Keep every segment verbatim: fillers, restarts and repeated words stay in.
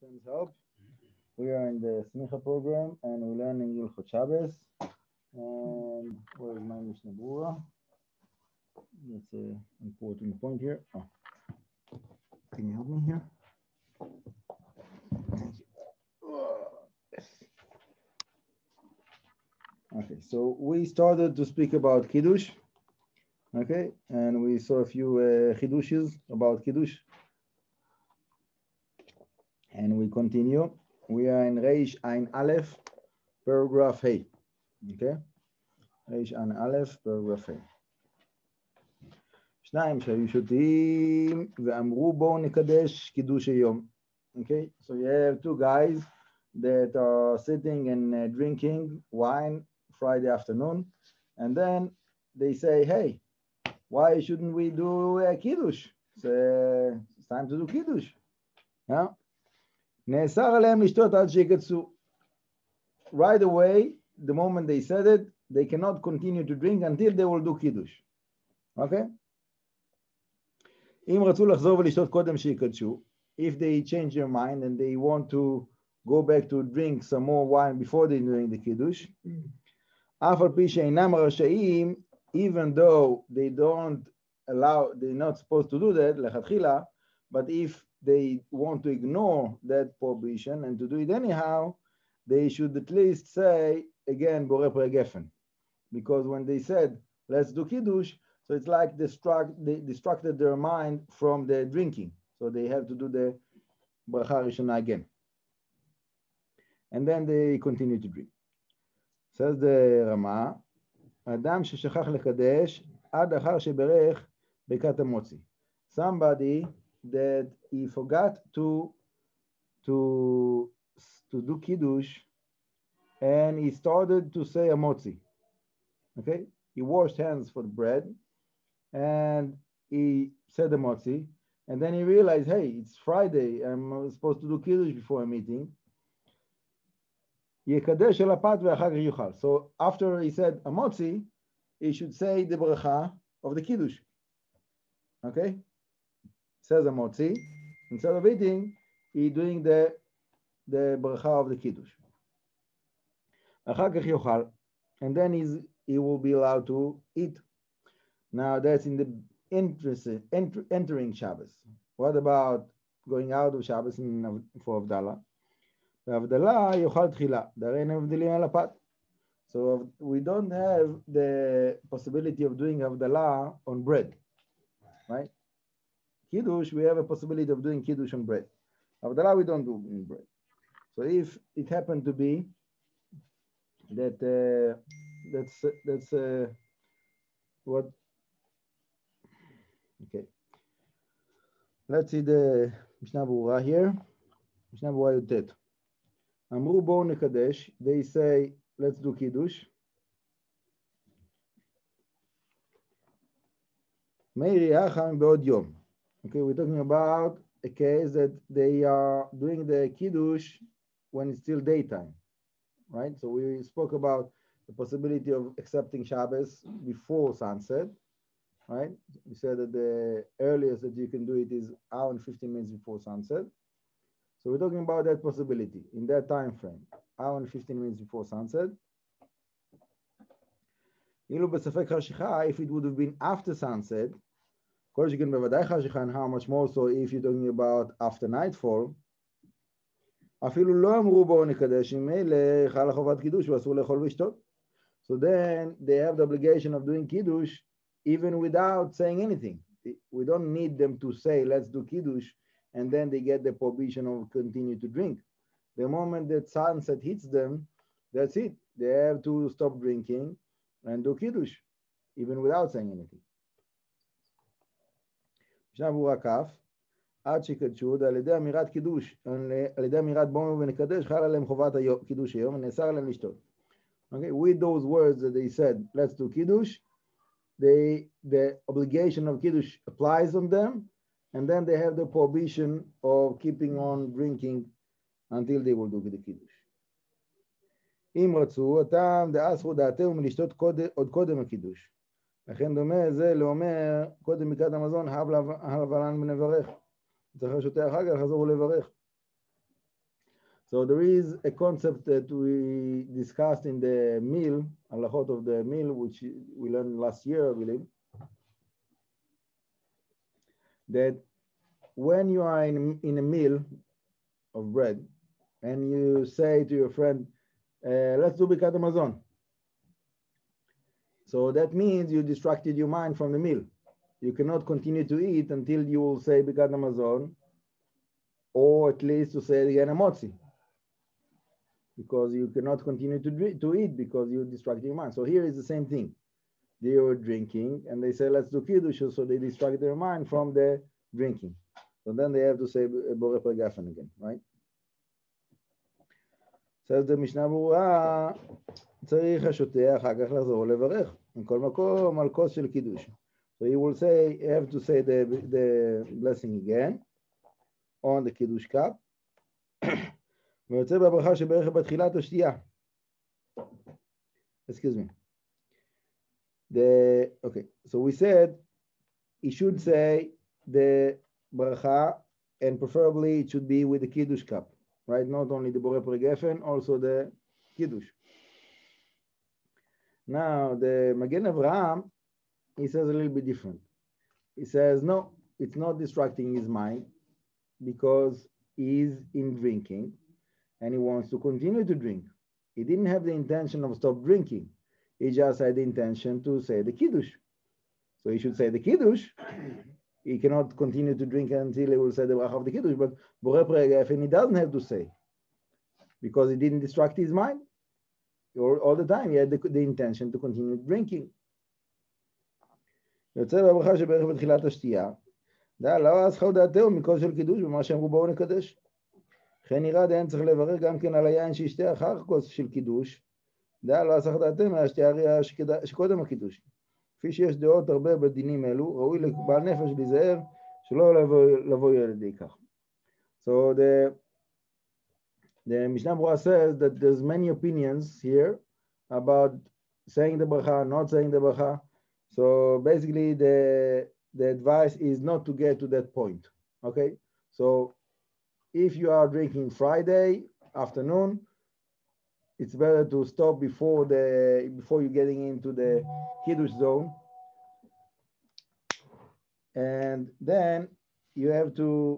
Hashem's help. We are in the Smicha program and we're learning Ilchot Shabbos. And where is my Mishnah Berurah? That's an important point here. Oh, can you help me here? Thank you. Oh, yes. Okay, so we started to speak about Kiddush. Okay, and we saw a few uh, Chidushis about Kiddush. And we continue. We are in Reish Ein Aleph, paragraph Hey. Okay? Reish Ein Aleph, paragraph Hey. שניים שהיו שותים ואמרו בואו נקדש קידוש היום. Okay? So you have two guys that are sitting and uh, drinking wine Friday afternoon. And then they say, hey, why shouldn't we do uh, Kiddush? It's, uh, it's time to do Kiddush. Yeah? נאסר עליהם לשתות עד שיקצו. Right away, the moment they said it, they cannot continue to drink until they will do Kiddush. Okay? אם רצו לחזור ולשתות קודם שיקדשו, if they change their mind and they want to go back to drink some more wine before they doing the Kiddush, אף על פי שאינם רשאים, even though they don't allow, they're not supposed to do that, לכתחילה, but if they want to ignore that prohibition and to do it anyhow, they should at least say, again, Borei Peri Gefen. Because when they said, let's do Kiddush, so it's like distract, they distracted their mind from the drinking. So they have to do the Bracha Rishona again. And then they continue to drink. Says the Rama, Adam ששכח לקדש עד אחר שברך ברכת המוציא. Somebody that he forgot to to to do Kiddush and he started to say a motzi. Okay, he washed hands for the bread and he said the motzi, and then he realized, hey, it's Friday, I'm supposed to do Kiddush before I'm eating. יקדש על הפת ואחר כך יאכל. So after he said a motzi, he should say the bracha of the Kiddush. Okay, says a motzi, instead of eating, he doing the the bracha of the Kiddush. אחר כך יאכל, and then he's, he will be allowed to eat. Now that's in the interest, enter, entering Shabbos. What about going out of Shabbos in, for Havdalah? והבדלה יאכל תחילה, דהרי אין הבדלים על הפת. So we don't have the possibility of doing Havdalah on bread, right? Kiddush, we have a possibility of doing Kiddush on bread. Havdalah, we don't do in bread. So if it happened to be that uh, that's that's uh, what, okay. Let's see the Mishnah Berurah here. Mishnah Berurah Yutet. אמרו בואו נקדש, they say, let's do Kiddush. מאירי החם בעוד יום. Okay, we're talking about a case that they are doing the Kiddush when it's still daytime, right? So we spoke about the possibility of accepting Shabbos before sunset, right? We said that the earliest that you can do it is hour and fifteen minutes before sunset. So we're talking about that possibility in that time frame, hour and fifteen minutes before sunset. אילו בספק חשיכה, if it would have been after sunset, כל שכן בוודאי חשיכה, and how much more so if you're talking about after nightfall, אפילו לא אמרו בואו נקדש, עם אלה חלה חובת קידוש ואסור לאכול ולשתות. So then they have the obligation of doing Kiddush even without saying anything. We don't need them to say, let's do Kiddush, and then they get the prohibition of continue to drink. The moment that sunset hits them, that's it. They have to stop drinking and do Kiddush, even without saying anything. משנה ברורה כ' עד שקדשו, על ידי אמירת קידוש, על ידי אמירת בואו ונקדש, חל עליהם חובת קידוש היום, ונאסר עליהם לשתות. Okay, with those words that they said, let's do Kiddush, they, the obligation of Kiddush applies on them, and then they have the prohibition of keeping on drinking until they will do the Kiddush. אם רצו, אותם דאסרו דעתהו מלשתות עוד קודם הקידוש. לכן דומה זה לאומר, קודם ברכת המזון, הב לבלן ונברך. צריך לשותה אחר כך לחזור ולברך. So there is a concept that we discussed in the meal, halachot of the meal, which we learned last year, I believe, that when you are in, in a meal of bread and you say to your friend, uh, let's do Birkat Hamazon. So that means you distracted your mind from the meal. You cannot continue to eat until you will say Birkat Hamazon, or at least to say again Hamotzi, because you cannot continue to drink, to eat because you distracted your mind. So here is the same thing. They were drinking and they say, let's do Kiddush, so they distract their mind from the drinking. So then they have to say Borei Peri Geffen again, right? Says the Mishnah Berurah, צריך השותה אחר כך לחזור לברך. מכל מקום על כוס של קידוש. So he will say, you have to say the, the blessing again on the Kiddush cup. ויוצא בברכה שברך בתחילת השתייה. Excuse me. The, okay, so we said he should say the bracha, and preferably it should be with the Kiddush cup, right? Not only the Borei Peri Geffen, also the Kiddush. Now, the Magen Avraham, he says a little bit different. He says, no, it's not distracting his mind because he's in drinking and he wants to continue to drink. He didn't have the intention of stop drinking. He just had the intention to say the Kiddush. So he should say the Kiddush. He cannot continue to drink until he will say the bracha of the Kiddush, but Borei Peri Geffen he doesn't have to say because he didn't distract his mind. All, all the time he had the, the intention to continue drinking. יוצא בברכה שברך בתחילת השתייה, דע, לא אז חו דעתהו מכל של קידוש במה שאמרו בואו נקדש. לכן נראה דיין צריך לברך גם כן על היין שישתה אחר כוס של קידוש, דע, לא אסח דעתם מהשתייה שקודם הקידוש. כפי שיש דעות הרבה בדינים אלו, ראוי לבעל נפש להיזהר שלא לבוא ילדי כך. So the the Mishnah Berurah says that there's many opinions here about saying the bracha, not saying the bracha. So basically the the advice is not to get to that point. Okay, so if you are drinking Friday afternoon, it's better to stop before the before you're getting into the Kiddush zone, and then you have to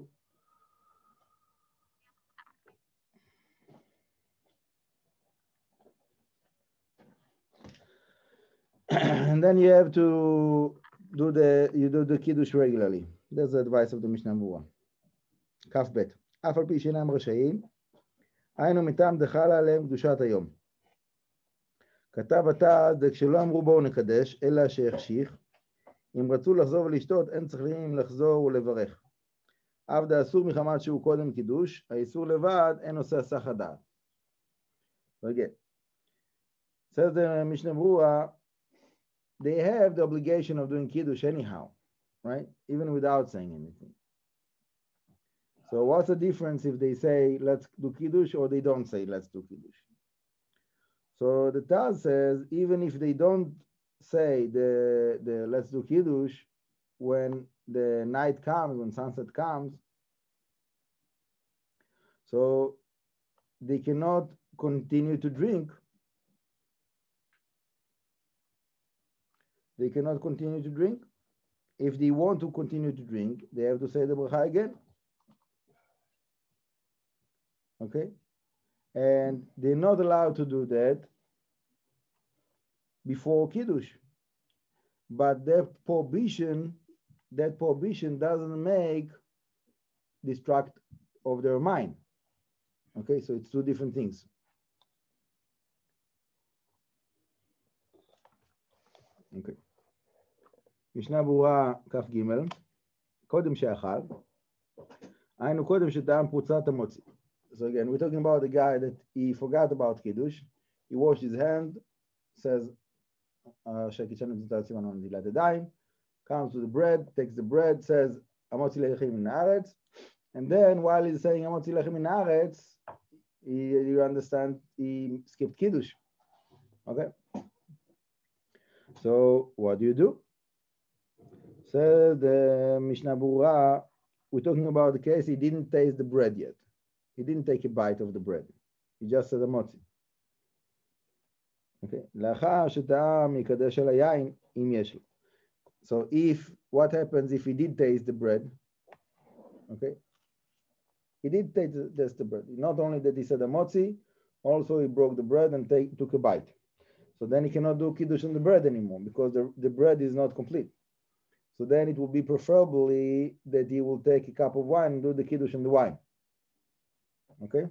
and then you have to do the you do the Kiddush regularly. That's the advice of the Mishnah Berurah. כף ב' אף על פי שאינם רשאים, היינו מטעם דחלה עליהם קדושת היום. כתב התז, כשלא אמרו בואו נקדש, אלא שהחשיך, אם רצו לחזור ולשתות, אין צריכים לחזור ולברך. אף דאסור מחמת שהוא קודם קידוש, האיסור לבד, אין עושה הסח הדעת. Again, says the Mishnah Berurah, they have the obligation of doing Kiddush anyhow, right? Even without saying anything. So what's the difference if they say, let's do Kiddush, or they don't say, let's do Kiddush? So the Taz says, even if they don't say the, the let's do Kiddush, when the night comes, when sunset comes, so they cannot continue to drink. They cannot continue to drink. If they want to continue to drink, they have to say the bracha again. Okay? And they're not allowed to do that before Kiddush. But that prohibition, that prohibition doesn't make distract of their mind. Okay, so it's two different things. Okay. משנה ברורה כף ג' קודם שאכל, היינו קודם שטעם פרוצת המוציא. So again, we're talking about the guy that he forgot about Kiddush. He washed his hand, says, שהקידשנו קצת סימן על נטילת ידיים, comes to the bread, takes the bread, says, המוציא לחם מן הארץ, and then while he's saying המוציא לחם מן הארץ, you understand, he skipped Kiddush. Okay? So what do you do? Says the Mishnah Berurah, we're talking about the case he didn't taste the bread yet. he didn't take a bite of the bread. He just said המוציא. Okay. לאחר שטעם יקדש על היין, אם יש לו. So if, what happens if he did taste the bread? Okay. He did taste the bread. Not only that he said המוציא, also he broke the bread and take, took a bite. So then he cannot do kiddush on the bread anymore because the, the bread is not complete. So then it will be preferably that he will take a cup of wine and do the kiddush on the wine. Okay?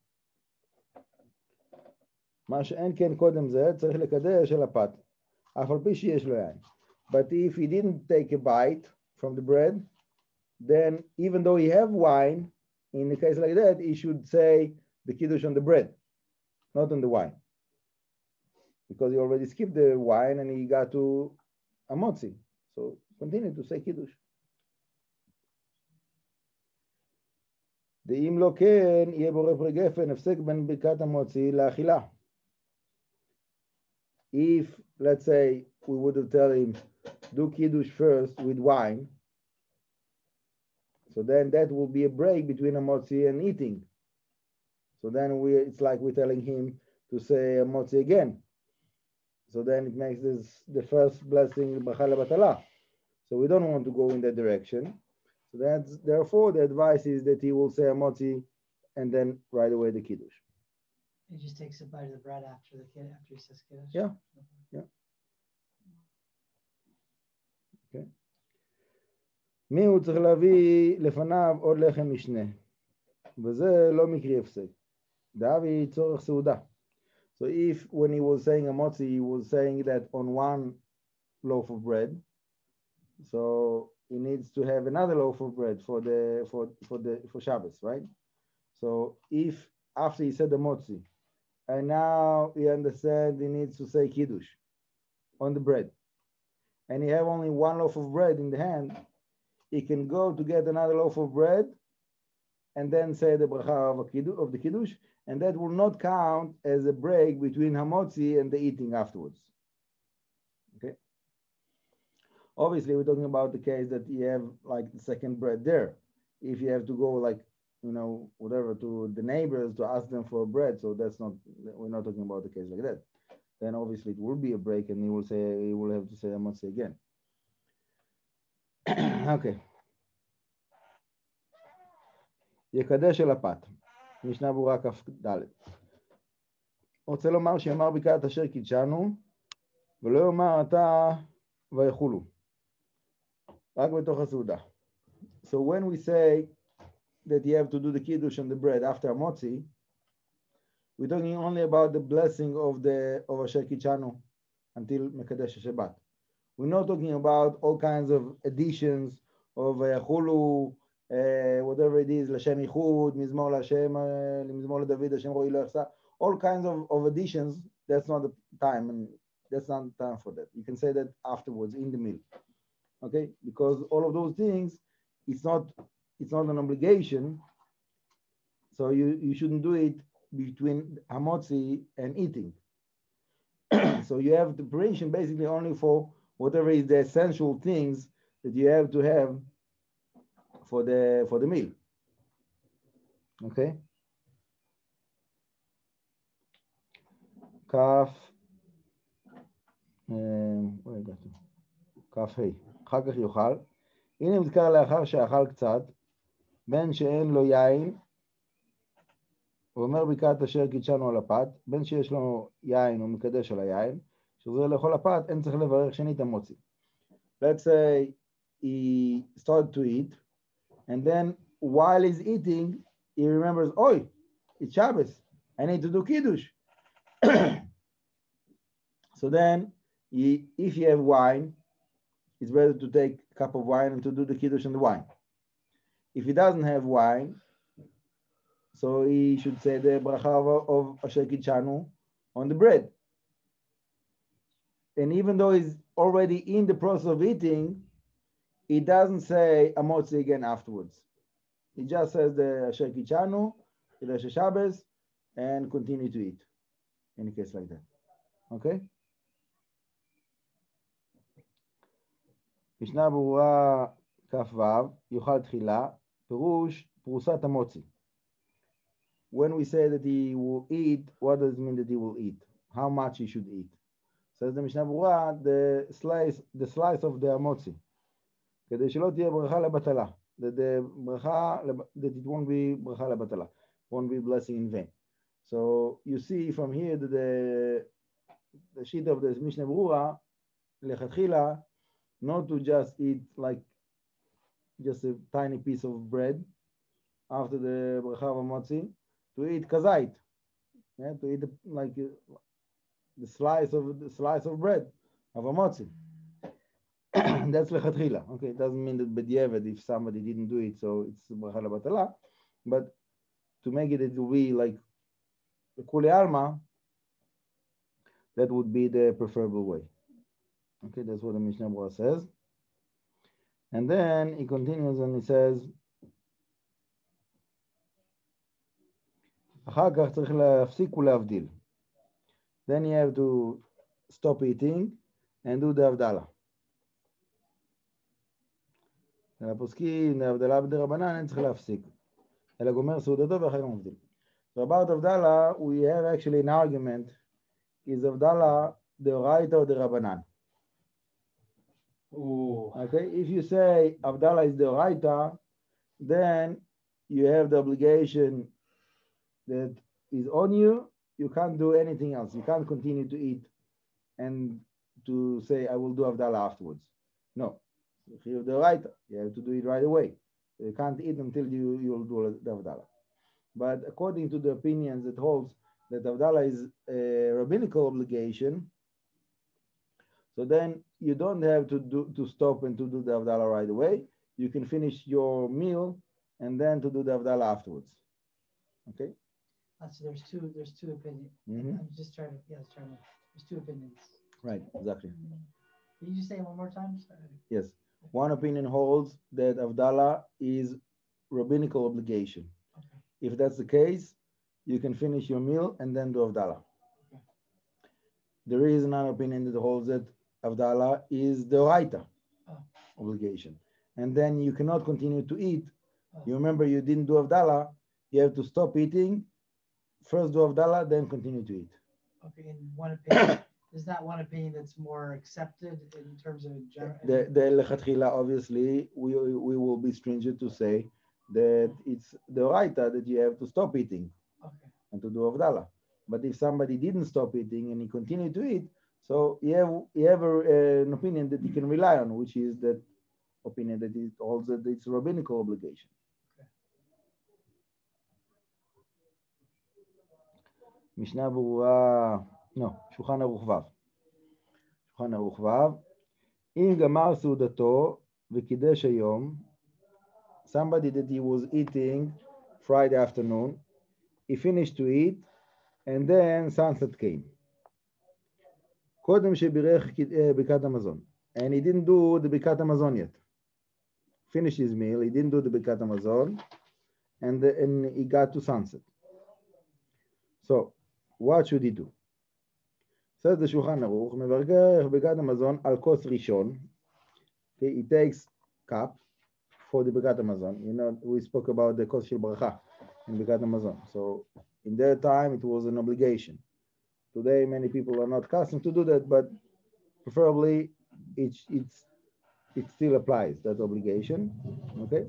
מה שאין כן קודם זה, צריך לקדש על הפת. אף על פי שיש לו יין. But if he didn't take a bite from the bread, then even though he have wine, in a case like that, he should say the kiddush on the bread, not on the wine. Because he already skipped the wine and he got to המוציא. So continue to say kiddush. ואם לא כן, יהיה בו רפרי גפן, הפסק בין ברכת המוציא לאכילה. If, let's say, we would have told him, do kiddush first with wine, so then that will be a break between המוציא and eating. So then we, it's like we're telling him to say המוציא again. So then it makes this the first blessing bracha lebatala. So we don't want to go in that direction. So that's therefore the advice is that he will say המוציא and then right away the kiddush. He just takes a bite of the bread after the kid after he says kiddush. Yeah, yeah. Okay. מי הוא צריך להביא לפניו עוד לחם משנה, וזה לא מקרי הפסק. דאבי צורך סעודה. So if when he was saying המוציא, he was saying that on one loaf of bread, so he needs to have another loaf of bread for the for for the for Shabbos, right? So if after he said the המוציא, and now he understands he needs to say kiddush on the bread, and he have only one loaf of bread in the hand, he can go to get another loaf of bread and then say the bracha of, kiddush, of the kiddush, and that will not count as a break between hamotzi and the eating afterwards. Okay. Obviously, we're talking about the case that you have like the second bread there. If you have to go like, you know, whatever to the neighbors to ask them for bread, so that's not, we're not talking about the case like that. Then obviously it will be a break, and he will say he will have to say hamotzi again. Okay. יקדש אל הפת, משנה ברורה כ"ד. רוצה לומר שיאמר ברכת אשר קידשנו, ולא יאמר אתה ויאכלו. רק בתוך הסעודה. So when we say that you have to do the kiddush on the bread after המוציא, we're talking only about the blessing of the of אשר קידשנו until מקדש השבת. We're not talking about all kinds of additions of ויאכלו, Uh, whatever it is, לשם ייחוד, מזמור להשם, uh, מזמור לדוד, השם רואי לא יחסר, all kinds of, of additions. That's not the time, and that's not the time for that. You can say that afterwards in the meal, okay? Because all of those things, it's not, it's not an obligation. So you you shouldn't do it between hamotzi and eating. So you have the preparation basically only for whatever is the essential things that you have to have for the for the meal. Okay. כף, כף ה', אחר כך יאכל. הנה נזכר לאחר שאכל קצת, בין שאין לו יין, הוא אומר ברכת אשר קידשנו על הפת, בין שיש לו יין הוא מקדש על היין, שזה לאכול הפת, אין צריך לברך שנית המוציא. Let's say he started to eat, and then while he's eating, he remembers, oh, it's Shabbos, I need to do kiddush. So then, he, if you have wine, it's better to take a cup of wine and to do the kiddush on the wine. If he doesn't have wine, so he should say the bracha of Asher Kidshanu on the bread. And even though he's already in the process of eating, he doesn't say Amotzi again afterwards. He just says the Asher Kidshanu, the Asher Shabbos, and continue to eat. In a case like that. Okay? משנה ברורה כ"ו, יאכל תחילה, פירוש פרוסת המוציא. when we say that he will eat, what does it mean that he will eat? How much he should eat? Says the Mishnah Berurah, the slice, the slice of the amotzi. כדי שלא תהיה ברכה לבטלה. That the bracha, that it won't be bracha לבטלה. Won't be blessing in vain. So you see from here that the the sheet of the Mishnah Berurah, lechatchila, not to just eat like just a tiny piece of bread after the bracha of amotzi, to eat kazait, yeah, to eat like uh, the slice of the slice of bread of amotzi. That's lechatchila. Okay, it doesn't mean that b'diavad if somebody didn't do it, so it's bracha lebatala, but to make it, it will be like kuli alma. That would be the preferable way. Okay, that's what the Mishnah Berurah says. And then he continues and he says, אחר כך צריך להפסיק ולהבדיל. Then you have to stop eating and do the הבדלה. הפוסקים, ההבדלה בדרבנן, אין צריך להפסיק. אלא גומר סעודתו ואחר כך מבדיל. So about הבדלה, we have actually an argument. Is Avdala the Oraita or the Rabbanan? Ooh. Okay, if you say Avdala is the Oraita, then you have the obligation that is on you. You can't do anything else. You can't continue to eat and to say, I will do Avdala afterwards. No. If you have the Oraita, you have to do it right away. You can't eat until you, you'll do the Avdala. But according to the opinions that holds that Avdala is a rabbinical obligation, so then you don't have to do to stop and to do the Avdala right away. You can finish your meal and then to do the Avdala afterwards. Okay. Uh, so there's two. There's two opinions. Mm-hmm. I'm just trying to. Yeah, I was trying to. There's two opinions. Right. Exactly. Can you just say it one more time? Sorry. Yes. One opinion holds that Avdala is rabbinical obligation. Okay. If that's the case, you can finish your meal and then do Avdala. Okay. There is another opinion that holds that Avdala is the Oraita oh. obligation. And then you cannot continue to eat. Oh. You remember you didn't do Avdala, you have to stop eating, first do Avdala, then continue to eat. Okay, and one opinion, is that one opinion that's more accepted in terms of general? The, the Lechatchila, obviously, we, we will be stringent to say that it's the Oraita that you have to stop eating. Okay. And to do Avdala. But if somebody didn't stop eating and he continued to eat, so you have, you have a, an opinion that you can rely on, which is that opinion that it holds that it's a rabbinical obligation. Okay. Mishnah Berurah, no, Shulchan Aruch Vav. Shulchan Aruch Vav. אם גמר סעודתו וקידש היום, somebody that he was eating Friday afternoon, he finished to eat, and then sunset came. קודם שבירך ברכת המזון. And he didn't do the ברכת המזון yet. Finished his meal, he didn't do the ברכת המזון, and, the, and he got to sunset. So, what should he do? Says the Shulchan Aruch, מברך ברכת המזון על כוס ראשון. Okay, he takes cup for the ברכת המזון. You know, we spoke about the כוס של ברכה in ברכת המזון. So, in their time, it was an obligation. Today, many people are not accustomed to do that, but preferably, it, it's, it still applies, that obligation. Okay?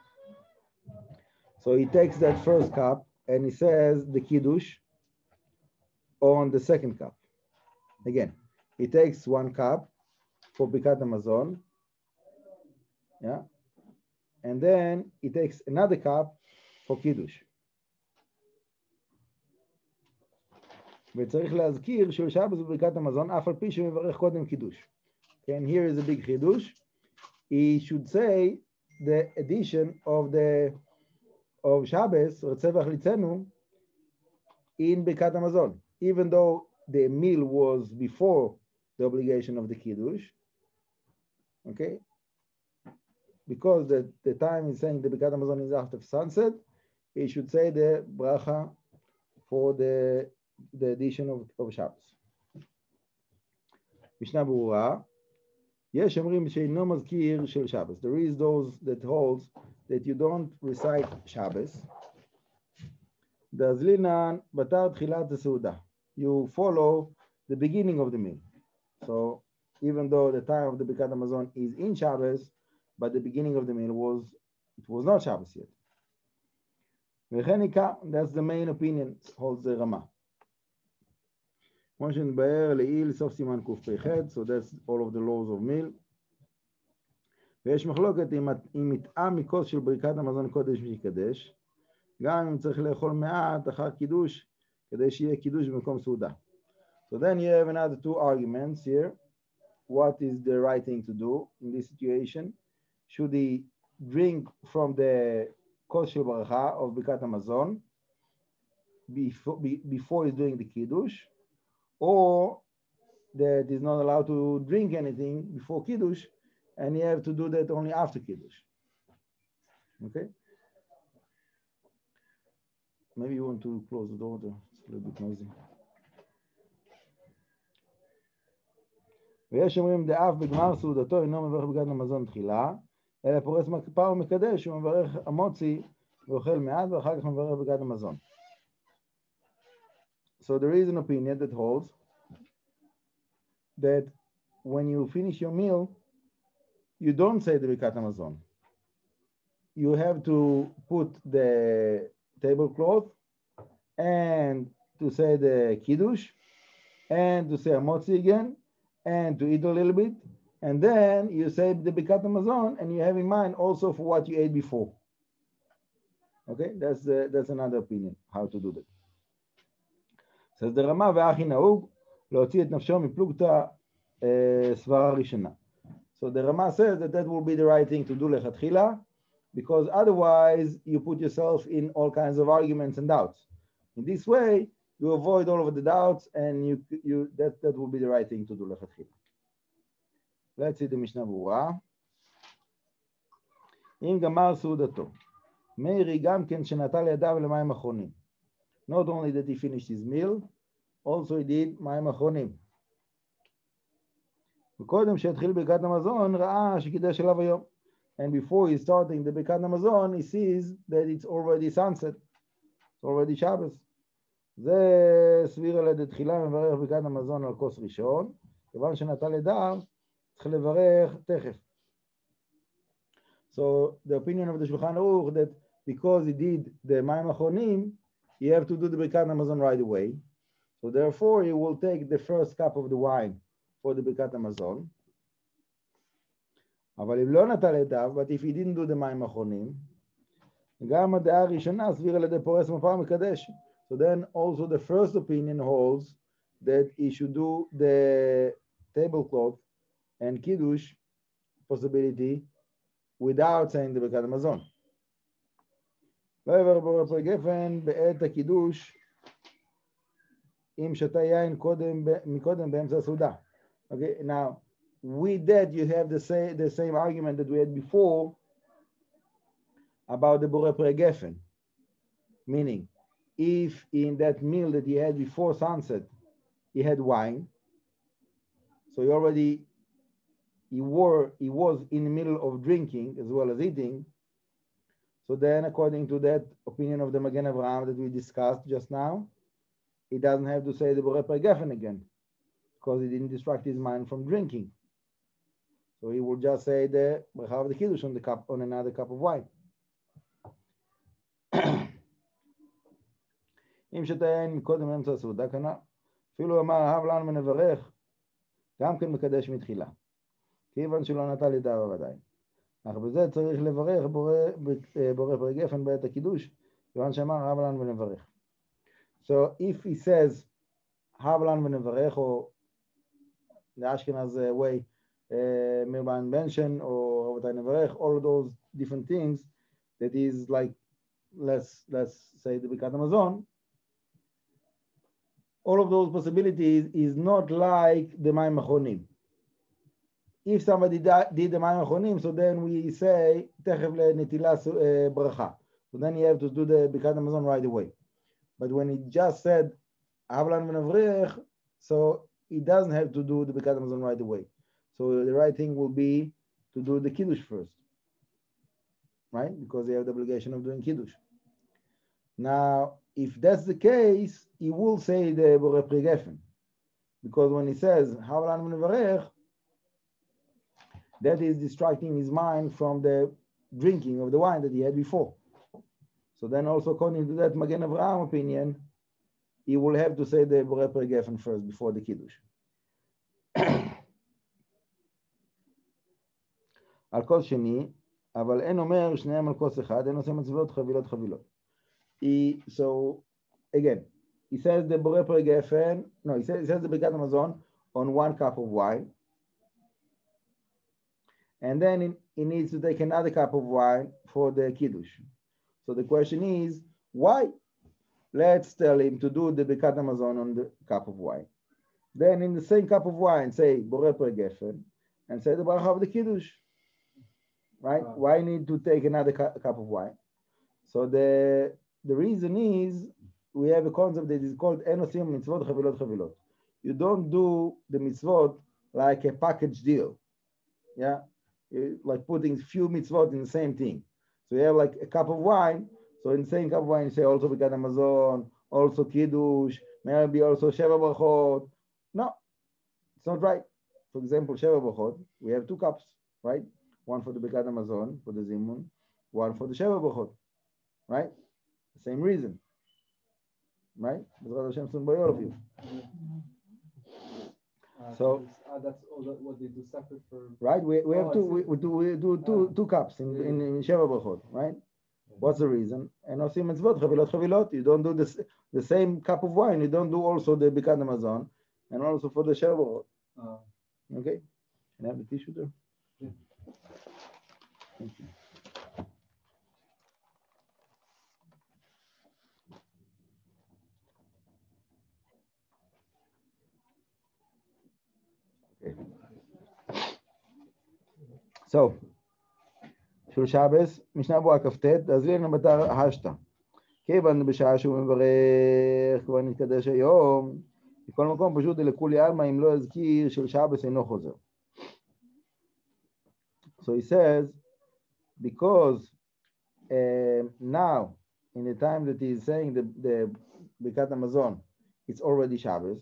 So he takes that first cup and he says the Kiddush on the second cup. Again, he takes one cup for Birkat Hamazon, yeah, and then he takes another cup for Kiddush. וצריך להזכיר שהוא שבס בברכת המזון אף על פי שמברך קודם קידוש. And here is a big חידוש. He should say the addition of the of Shabbos, רצה והחליצנו, in ברכת המזון. Even though the meal was before the obligation of the Kiddush, okay? Because the, the time is saying the Birkat Hamazon is after sunset, he should say the bracha for the, the addition of, of Shabbos. משנה ברורה, יש אומרים שאינו מזכיר של Shabbos. There is those that holds that you don't recite Shabbos. דאזלינן בתר תחילת הסעודה. You follow the beginning of the meal. So even though the time of the Birkat Hamazon is in Shabbos, but the beginning of the meal was, it was not Shabbos yet. That's the main opinion, holds the Rama. כמו שנתבהר לעיל סוף סימן קפ"ח, so that's all of the laws of meal. ויש מחלוקת אם מטעם מכוס של ברכת המזון קודש ויקדש, גם אם צריך לאכול מעט אחר קידוש, כדי שיהיה קידוש במקום סעודה. So then you have another two arguments here. What is the right thing to do in this situation? Should he drink from the kos shel baracha of Birkat Hamazon before, before he's doing the kiddush, or that he's not allowed to drink anything before kiddush, and you have to do that only after kiddush? Okay. Maybe you want to close the door. It's a little bit noisy. ויש אומרים דאף בגמר סעודתו אינו מברך ברכת המזון תחילה, אלא פורס כפה ומקדש ומברך המוצי ואוכל מעט ואחר כך מברך ברכת המזון. So there is an opinion that holds that when you finish your meal, you don't say the Birkat Hamazon. You have to put the tablecloth and to say the kiddush and to say a motzi again and to eat a little bit, and then you say the Birkat Hamazon and you have in mind also for what you ate before. Okay, that's uh, that's another opinion how to do that. Says the Rama ואחי נהוג להוציא את נפשו מפלוגתא סברה ראשונה. So the Rama says that that will be the right thing to do lechatchila, because otherwise you put yourself in all kinds of arguments and doubts. In this way, you avoid all of the doubts, and you you that that will be the right thing to do lechatchila. Let's see the Mishnah Berurah. אם גמר סעודתו, מאירי גם כן שנטל ידיו למים אחרונים. Not only that he finished his meal, also he did מים אחרונים. וקודם שהתחיל ברכת המזון, ראה שקידש אליו היום. And before he's starting the Birkat Hamazon, he sees that it's already sunset. It's already Shabbos. זה סביר על ידי תחילה מברך ברכת המזון על כוס ראשון, כיוון שנטל ידיו, צריך לברך תכף. So the opinion of the Shulchan Aruch that because he did the מים אחרונים, you have to do the Birkat Hamazon right away. So therefore, he will take the first cup of the wine for the Birkat Hamazon. אבל אם לא נטל ידיו, but if he didn't do the מים אחרונים, גם הדעה הראשונה סביר על ידי פורס מפה מקדש. So then also the first opinion holds that he should do the tablecloth and kiddush possibility without saying the Birkat Hamazon. לא יעבר בורא פרי גפן בעת הקידוש אם שתה יין קודם, מקודם באמצע הסעודה. Okay, now with that you have the same, the same argument that we had before about the Borei Prei Gefen. Meaning, if in that meal that he had before sunset, he had wine, so he already, he, were, he was in the middle of drinking as well as eating, so then according to that opinion of the Magen Avraham that we discussed just now, he doesn't have to say the Borei Prei Gefen again, because he didn't distract his mind from drinking. So he will just say the bracha of the kiddush on the cup, on another cup of wine. אם שתה יין מקודם אמצע הסעודה כנ"ל, אפילו אמר הב לנו ונברך, גם כן מקדש מתחילה, כיוון שלא נטל ידיו ודאי. אך בזה צריך לברך בורא פרי גפן בעת הקידוש, כיוון שאמר הב לנו ונברך. So if he says הב לנו ונברך, or the Ashkenaz way, Mirban mention or Rabbatai Nevarech, all of those different things, that is like, let's let's say the Birkat Hamazon, all of those possibilities is not like the Mayim Achronim. If somebody did the Mayim Achronim, so then we say Techev leNetilas bracha. So then you have to do the Birkat Hamazon right away. But when he just said Havlan v'Navrech, so he doesn't have to do the Birkat Hamazon right away. So the right thing will be to do the Kiddush first, right? Because they have the obligation of doing Kiddush. Now, if that's the case, he will say the Borei Pri Gefen. Because when he says, Havalan Mevarech, that is distracting his mind from the drinking of the wine that he had before. So then also according to that Magen Avraham opinion, he will have to say the Borei Pri Gefen first before the Kiddush. על כוס שני, אבל אין אומר שניהם על כוס אחד, אין עושה מצוות חבילות חבילות. He, so again, he says the Borei Pri Gefen, no, he says, he says the Birkat Hamazon on one cup of wine, and then he, he needs to take another cup of wine for the Kiddush. So the question is, why? Let's tell him to do the Birkat Hamazon on the cup of wine. Then in the same cup of wine, say Borei Pri Gefen, and say the Bracha of the Kiddush. Right? Wow. Why need to take another cu- cup of wine? So the the reason is we have a concept that is called Enosim Mitzvot Chavilot Chavilot. You don't do the mitzvot like a package deal. Yeah, you, like putting few mitzvot in the same thing. So you have like a cup of wine. So in the same cup of wine, you say also Birkat Hamazon, also Kiddush, maybe also Sheva Brachot. No, it's not right. For example, Sheva Brachot, we have two cups, right? One for the Birkat Hamazon, for the Zimun, one for the Sheva Brachot, right? The same reason, right? B'ezrat Hashem soon by all of you. Uh, so uh, that's all that, what they do separate for. Right, we, we have oh, two we, we do we do two uh, two cups in in, in Sheva Brachot, right? Yeah. What's the reason? And also mitzvot chavilot chavilot. You don't do this the same cup of wine. You don't do also the Birkat Hamazon, and also for the Sheva Brachot. Uh, okay, can I have the tissue there? Yeah. Thank you. Okay. So, של שבס, משנה בואה כ"ט, אז לי נמתר השתא. כיוון בשעה שהוא מברך, כבר נתקדש היום, בכל מקום פשוט לכולי עלמא, אם לא הזכיר של שבס אינו חוזר. So he says, because uh, now, in the time that he's saying the, the Birkat Hamazon, it's already Shabbos.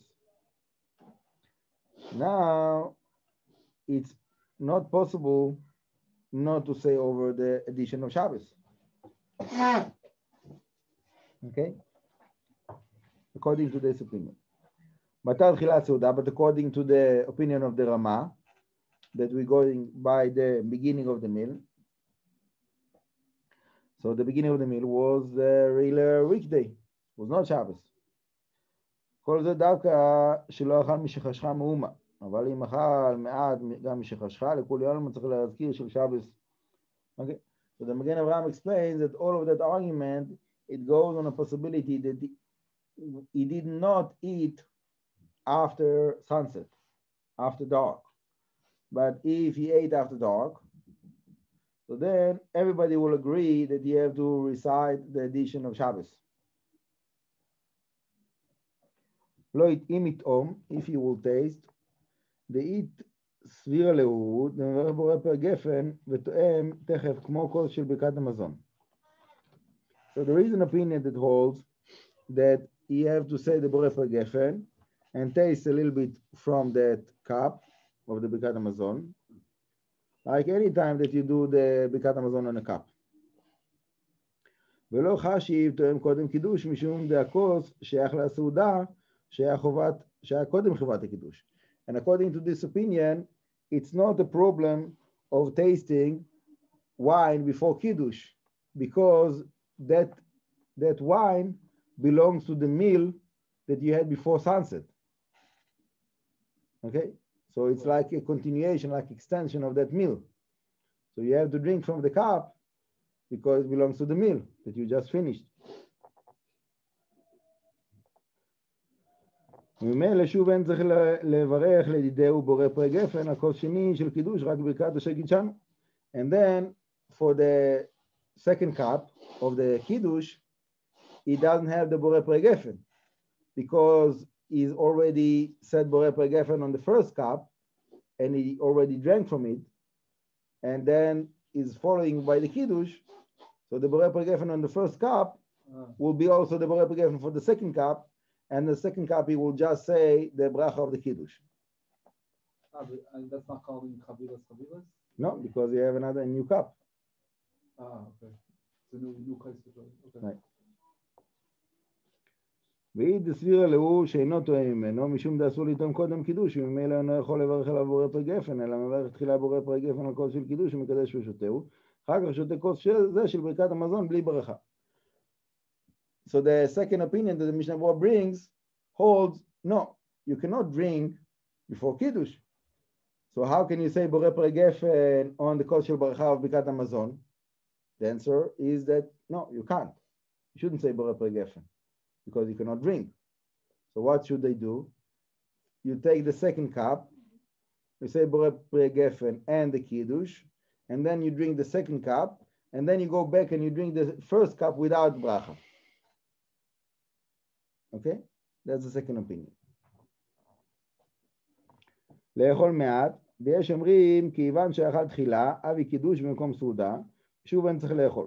Now, it's not possible not to say over the addition of Shabbos. Okay? According to this opinion. But according to the opinion of the Rama, that we're going by the beginning of the meal. So the beginning of the meal was the regular weekday, it was not Shabbos. כל זה דווקא שלא אכל משחשכה מאומה, אבל אם אכל מעט גם משחשכה, לכולי עלמא צריך להזכיר של Shabbos. Okay, so the Magen Avraham explains that all of that argument, it goes on a possibility that he did not eat after sunset, after dark. But if he ate after dark, so then everybody will agree that you have to recite the addition of Shabbos. Lo it'im it'om, if you will taste, the eat סביר להורות, נברך בורא פר גפן, ותואם תכף כמו כוס של ברכת המזון. So there is an opinion that holds that you have to say the Borei Pri Gefen and taste a little bit from that cup of the Birkat Hamazon, like any time that you do the Birkat Hamazon on a cup. ולא חשיב תואם קודם קידוש משום דהכוס שייך לסעודה שהיה חובת, שהיה קודם חובת הקידוש. And according to this opinion, it's not a problem of tasting wine before Kiddush, because that, that wine belongs to the meal that you had before sunset. Okay? So it's like a continuation, like extension of that meal. So you have to drink from the cup because it belongs to the meal that you just finished. וממילא שוב אין צריך לברך לדידהו בורא פרי גפן, הכוס שני של קידוש, רק ברכת אשר קידשנו. And then for the second cup of the kiddush, he doesn't have the borei pri gefen, because he's already said borei pri gefen on the first cup, and he already drank from it, and then is following by the kiddush. So the borei pri gefen on the first cup Ah, will be also the Borei Pregefin for the second cup, and the second cup he will just say the bracha of the Kiddush. ah, but, and that's not called in Chavilas Chavilas? No, because you have another new cup. Ah, okay. It's a new, new case. Okay. Right. והיא דסבירה להוא שאינו טועה ממנו, משום דאסור לטעום קודם קידוש, וממילא אינו יכול לברך עליו בורא פרי גפן, אלא מברך תחילה בורא פרי גפן על כוס של קידוש ומקדש ושותהו, אחר כך שותה כוס זה של ברכת המזון בלי ברכה. So the second opinion that the Mishnah Berurah brings holds, no, you cannot drink before Kiddush. So how can you say Borei Peri Gefen on the kos shel baracha of Birkat Hamazon? The answer is that no, you can't. You shouldn't say Borei Peri Gefen because you cannot drink. So what should they do? You take the second cup, you say Borei Peri Gefen and the Kiddush, and then you drink the second cup, and then you go back and you drink the first cup without bracha. Okay? That's the second opinion. לאכול מעט, ויש אומרים, כיוון שאכל תחילה, אבי קידוש במקום סעודה, שוב אין צריך לאכול.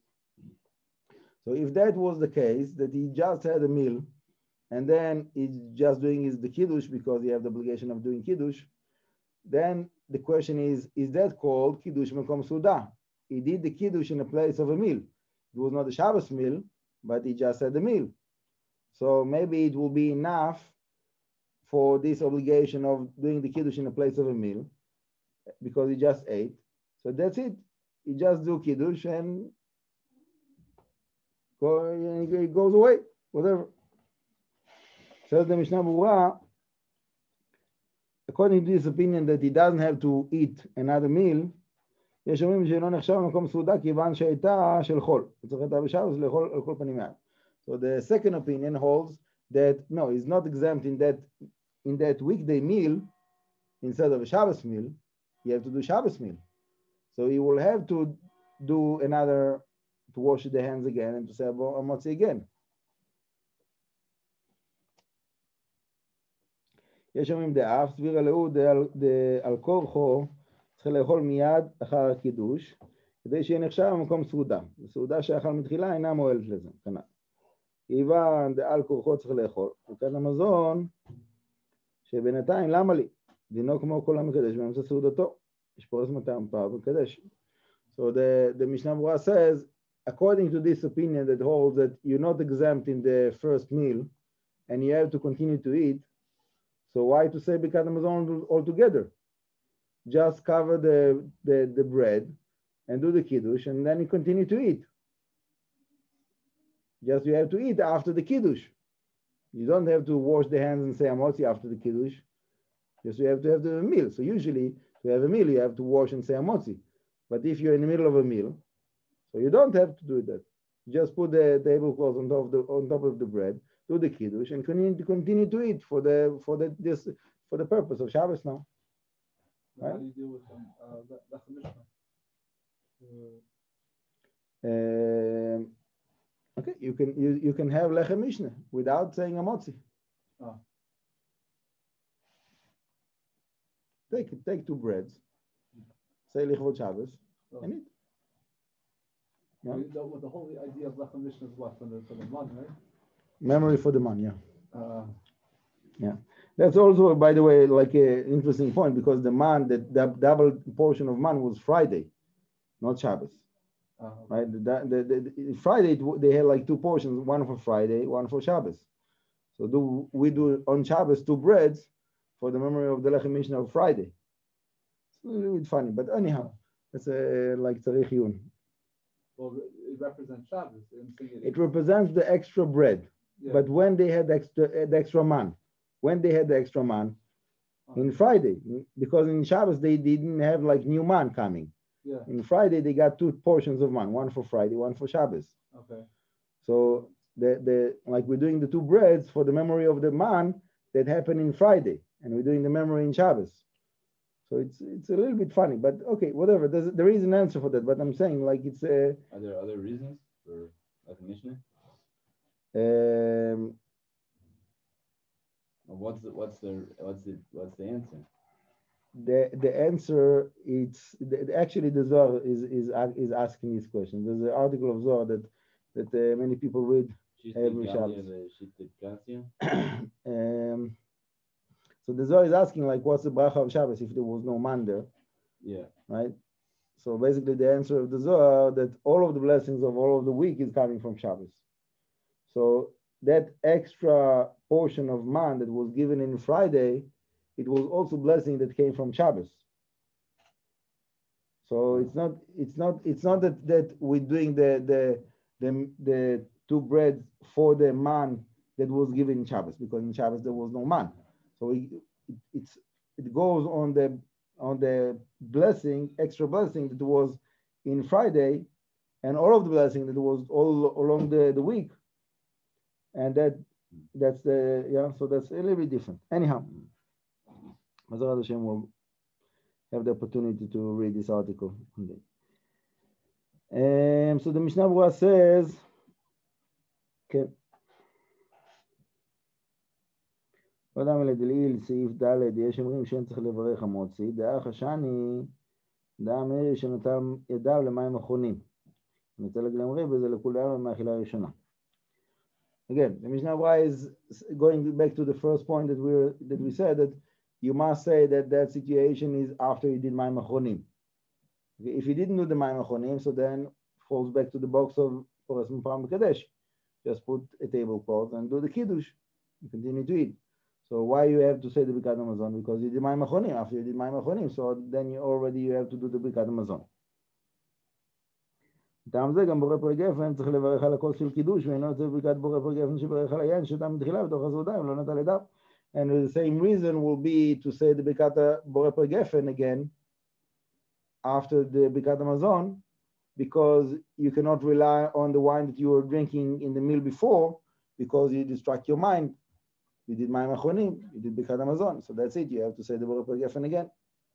So if that was the case, that he just had a meal, and then he's just doing his the kiddush because he have the obligation of doing kiddush, then the question is, is that called kiddush mekom suda? He did the kiddush in a place of a meal. It was not a Shabbos meal, but he just had a meal. So maybe it will be enough for this obligation of doing the kiddush in a place of a meal, because he just ate. So that's it. He just do kiddush and go, it goes away, whatever. Says the Mishnah Berurah, according to this opinion that he doesn't have to eat another meal, יש אומרים שלא נחשב במקום סעודה כיוון שהייתה של חול. צריך הייתה בשבוס לאכול על כל פנים מעט. So the second opinion holds that no, he's not exempt in that in that weekday meal instead of a Shabbos meal. You have to do Shabbos meal. So he will have to do another, to wash the hands again and to say Amotzi again. יש אומרים דאף, סביר הלאו דעל כורחו, צריך לאכול מיד אחר הקידוש, כדי שיהיה נחשב במקום סעודה. הסעודה שאכל מתחילה אינה מועלת לזה, כנ"ל. כיוון דעל כורחו צריך לאכול. ברכת המזון, שבינתיים למה לי? דינו כמו כל המקדש באמצע סעודתו. יש פורס מטעם פעם ומקדש. So the, the Mishnah Berurah says, according to this opinion that holds that you're not exempt in the first meal, and you have to continue to eat, so why to say Birkat Hamazon altogether? Just cover the, the, the bread and do the kiddush, and then you continue to eat. Just you have to eat after the kiddush. You don't have to wash the hands and say Amotzi after the kiddush. Just you have to have the meal. So usually to have a meal, you have to wash and say Amotzi. But if you're in the middle of a meal, so you don't have to do that. Just put the tablecloth on top of the on top of the bread, do the kiddush, and continue to continue to eat for the for the this for the purpose of Shabbos now. Right? How do you deal with um, uh, the, the Mishnah? Um, okay, you can you, you can have lechem mishnah without saying Amotzi. Oh. Take take two breads, say lichvot Shabbos, Oh. and eat. Yeah. The, the, the whole idea of lechem mishnah is what for the for the man, right? Memory for the man, yeah. Uh, Yeah, that's also, by the way, like an interesting point, because the man, the, the double portion of man was Friday, not Shabbos, uh, right? The, the, the, the Friday they had like two portions, one for Friday, one for Shabbos. So do we do on Shabbos two breads for the memory of the lechem mishnah of Friday? It's a little bit funny, but anyhow, it's a, like tzarich yun. Well, it represents Shabbos. It represents the extra bread, yeah. but when they had extra the extra man. When they had the extra man in Friday, because in Shabbos they didn't have like new man coming. Yeah. In Friday they got two portions of man, one for Friday, one for Shabbos. Okay. So the the like we're doing the two breads for the memory of the man that happened in Friday, and we're doing the memory in Shabbos. So it's it's a little bit funny, but okay, whatever. There's, there is an answer for that, but I'm saying like it's a. Are there other reasons for like a Mishnah? Um, What's the what's the what's the what's the answer? The the answer it's the, actually the Zohar is is is asking this question. There's an article of Zohar that that uh, many people read every Shabbos. um, so the Zohar is asking, like, what's the bracha of Shabbos if there was no man there? Yeah. Right? So basically the answer of the Zohar that all of the blessings of all of the week is coming from Shabbos. So that extra portion of man that was given in Friday, it was also blessing that came from Shabbos. So it's not it's not it's not that, that we're doing the the the the two breads for the man that was given in Shabbos, because in Shabbos there was no man. So it, it, it's it goes on the on the blessing, extra blessing that was in Friday, and all of the blessing that was all along the, the week. And that that's the yeah, so that's a little bit different. Anyhow, Mazar Hashem will have the opportunity to read this article. Um, so the Mishnah Berurah says, okay. אדם לדליל סעיף ד' יש אומרים שאין צריך לברך המוציא, דעה חשני, דעה מאיר שנתן ידיו למים אחרונים. נצא לגמרי וזה לכולם מהאכילה הראשונה. Again, the Mishnah Berurah is going back to the first point that we were, that we said that you must say that that situation is after you did מים אחרונים. Okay, if you didn't do the מים אחרונים, so then falls back to the box of פורס מפעם בקדש. Just put a tablecloth and do the kiddush and continue to eat. So why you have to say the Birkat Hamazon? Because you did מים אחרונים. After you did מים אחרונים, so then you already you have to do the Birkat Hamazon. טעם זה גם בורא פרי גפן צריך לברך על הכוס של קידוש ואינו יוצא בברכת בורא פרי גפן שברך על היין שתה מתחילה בתוך הסעודה ולא נטל ידיו. And the same reason will be to say the Birkat בורא פרי גפן again after the Birkat Hamazon, because you cannot rely on the wine that you were drinking in the meal before, because you distract your mind. You did מים אחרונים, you did Birkat Hamazon, so that's it. You have to say the בורא פרי גפן again.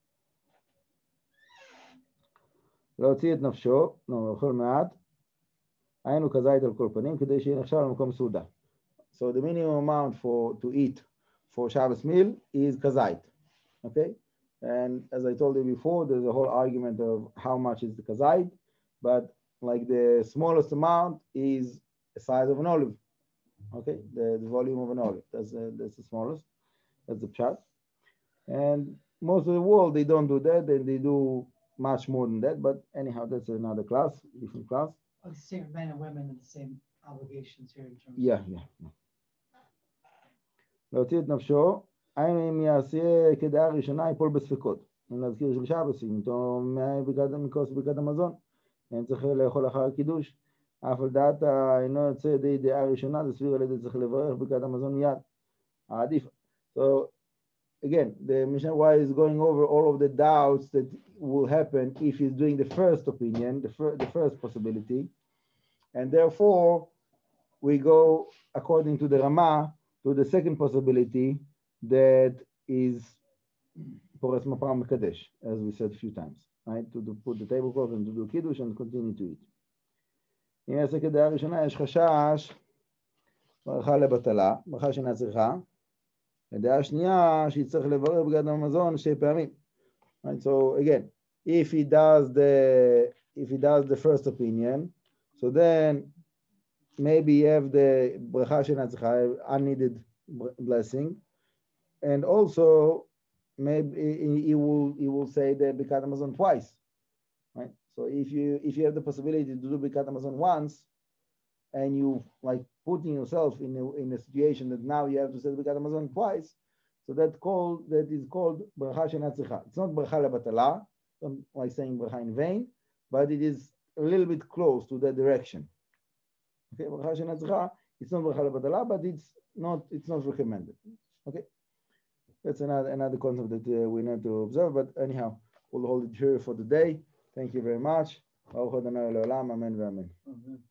להוציא את נפשו, לאכול מעט, היינו כזית על כל פנים, כדי שיהיה נחשב למקום סעודה. So the minimum amount for to eat for Shabbos meal is kazait. Okay? And as I told you before, there's a whole argument of how much is the kazait, but like the smallest amount is the size of an olive. Okay? The, the volume of an olive. That's, uh, that's the smallest. That's the pshat. And most of the world, they don't do that, and they do much more than that, but anyhow, that's another class, different class. Like the same men and women and the same obligations here in terms yeah, of... Yeah, yeah. להוציא את נפשו, היינו אם יעשה כדעה ראשונה, יפול בספקות. אם להזכיר של שבס, אם איתו מכוס ברכת המזון, אין צריך לאכול אחר הקידוש. אף על דעת אינו יוצא די דעה ראשונה, זה סביר על ידי צריך לברך ברכת המזון מיד. העדיף. So, again, the Mishnah Berurah is going over all of the doubts that will happen if he's doing the first opinion, the, fir the first possibility, and therefore we go according to the Ramah to the second possibility that is Pores Mapam Kadesh, as we said a few times, right? To do, put the tablecloth and to do Kiddush and continue to eat. אם יעשה כדעה ראשונה, יש חשש, ברכה לבטלה, ברכה שאינה צריכה, הדעה השנייה שיצטרך לברך ברכת המזון שתי פעמים. Right? So again, if he does the if he does the first opinion, so then maybe you have the bracha she'ena tzricha, unneeded blessing, and also maybe he will he will say the Birkat Hamazon twice. Right? So if you if you have the possibility to do Birkat Hamazon once, and you like putting yourself in a, in a situation that now you have to say the Birkat Hamazon twice, so that called that is called bracha she'ena tzricha. It's not bracha lebatala, like saying bracha in vain, but it is a little bit close to that direction. Okay, bracha she'ena tzricha, it's not bracha lebatala, but it's not it's not recommended. Okay, that's another another concept that uh, we need to observe. But anyhow, we'll hold it here for today. Thank you very much. Amen. Amen.